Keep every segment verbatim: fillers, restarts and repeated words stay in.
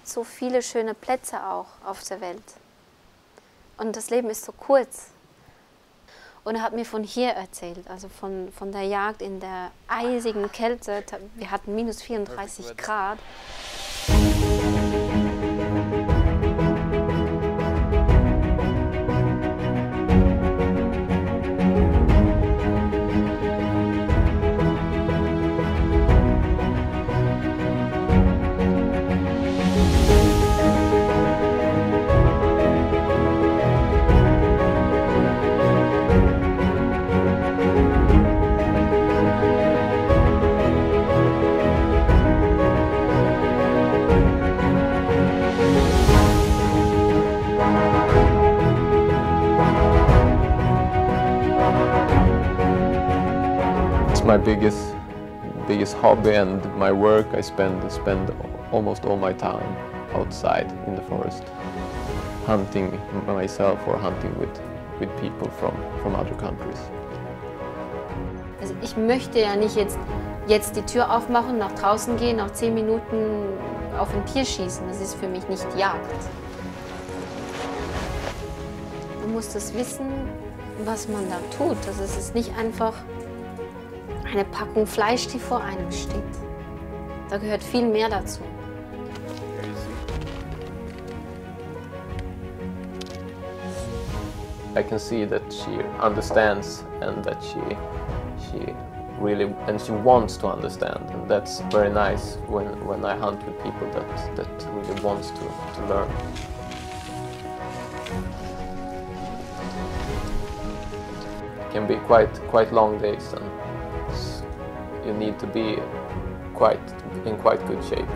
gibt so viele schöne Plätze auch auf der Welt. Und das Leben ist so kurz. Und er hat mir von hier erzählt, also von, von der Jagd in der eisigen Kälte. Wir hatten minus vierunddreißig Grad. My biggest biggest hobby and my work. I spend spend almost all my time outside in the forest, hunting myself or hunting with with people from from other countries. Also ich möchte ja nicht jetzt jetzt die Tür aufmachen, nach draußen gehen, nach zehn Minuten auf ein Tier schießen. Das ist für mich nicht Jagd. Man muss das wissen, was man da tut. Also es ist nicht einfach eine Packung Fleisch, die vor einem steht. Da gehört viel mehr dazu. I can see that she understands and that she she really and she wants to understand, and that's very nice when when I hunt with people that that really wants to to learn. It can be quite quite long days, and you need to be quite in quite good shape.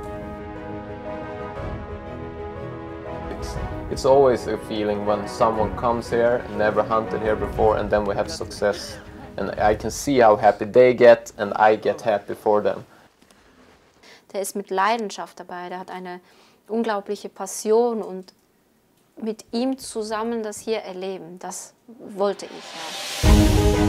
It's, it's always a feeling when someone comes here, never hunted here before, and then we have success. And I can see how happy they get, and I get happy for them. Der ist mit Leidenschaft dabei, der hat eine unglaubliche Passion, und mit ihm zusammen das hier erleben, das wollte ich ja.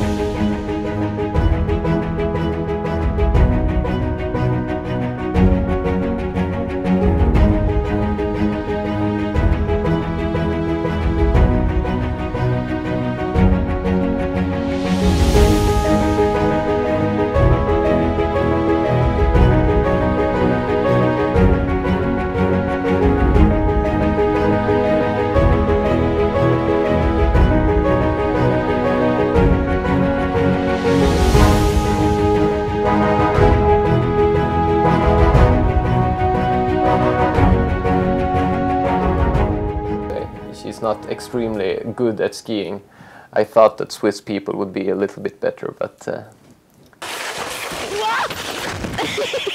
She's not extremely good at skiing. I thought that Swiss people would be a little bit better, but uh...